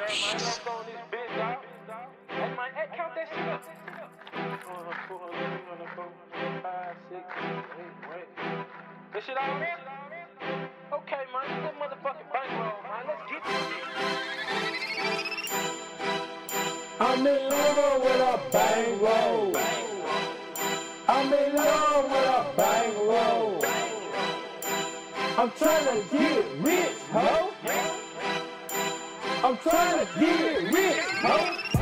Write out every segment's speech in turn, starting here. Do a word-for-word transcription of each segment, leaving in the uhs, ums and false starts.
man, let's go on this bitch, dog. Hey, man, hey, count that shit up. Five, six, eight, wait. This shit all in? Okay, man, this good motherfucking bankroll, man. Let's get this shit. I'm in love with a bankroll. I'm in love with a bankroll. I'm trying to get rich, ho. I'm trying to get rich, ho.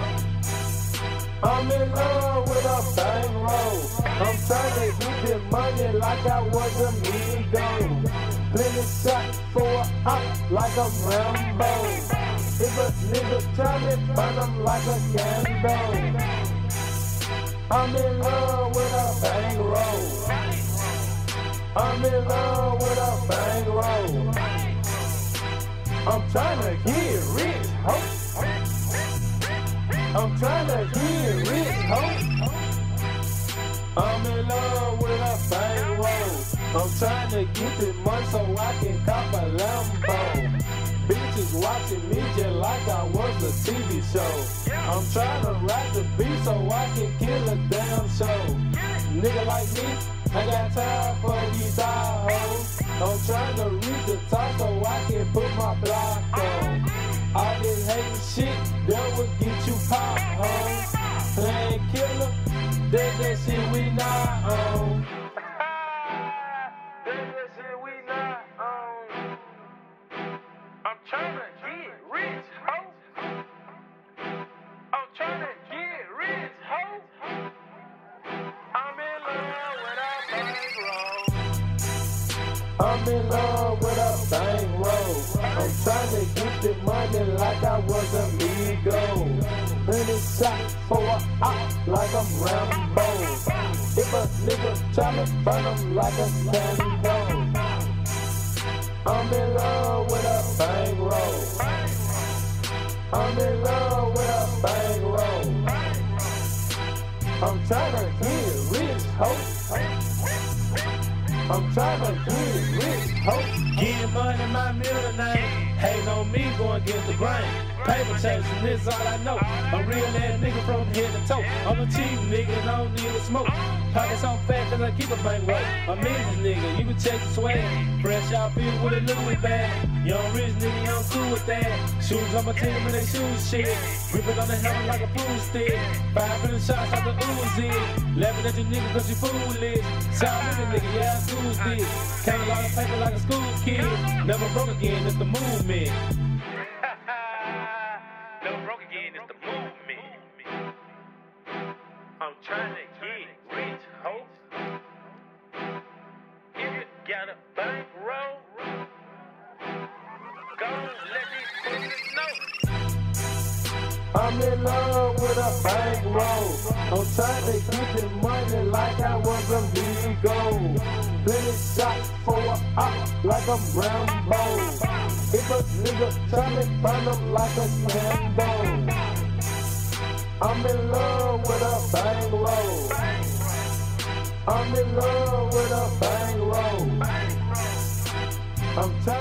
I'm in love with a bankroll. I'm trying to get this money like I was a million. Plenty shots for a hop like a Rambo. If a nigga try me, burn them like a candle. I'm in love with a bankroll. I'm in love with a bankroll. I'm trying to get rich, ho. I'm trying to get rich, ho. I'm in love with a bankroll. I'm trying to get this money so I can cop a Lambo. Bitches watching me just like I was a T V show. I'm trying to rap the beat so I can kill a damn show. Nigga like me, I got time for these die hoes. I'm trying to reach the top so I can put my block on. All this hating shit, that will get you pop, home. Playing killer, that's that shit we not on. That's that shit we not on. I'm trying to get rich, ho. I'm trying to get rich, ho. I'm in love with a bankroll. I'm in love with a bankroll. I'm trying to get the money like I was a amigo. Plenty shots for a hop like I'm Rambo. If a nigga try me, burn him like a candle. I'm in love with a bankroll. I'm in love with a bankroll. I'm trying to get rich, ho. I'm trying to get rich, ho. Getting money, my middle name. Hating on me, going against the grain. Paper chasing, this all I know. A real ass nigga from head to toe. I'm a cheap nigga, and I don't need to smoke. Pockets on fat, cause I keep a bankroll. I'm in this nigga, you can check the swag. Fresh out field with a Louis bag. Young rich nigga, I'm cool with that. Shoes on my team and they shoes shit. Grip it on the helmet like a food stick. Five hundred shots out the Uzi. Laughing at you nigga cause you foolish. Sound with a nigga, yeah, I do this. Count a lot of paper like a school kid. Never broke again, it's the movement. Never broke again, it's the movement. I'm trying to get rich, ho. If you got a bankroll, go let these bitches know. I'm in love with a bankroll. I'm trying to get the money like I was a amigo. Plenty shots for a hop like I'm Rambo. If a nigga try me, burn him like a candle. I'm in love with a bankroll. I'm in love with a bankroll. I'm trying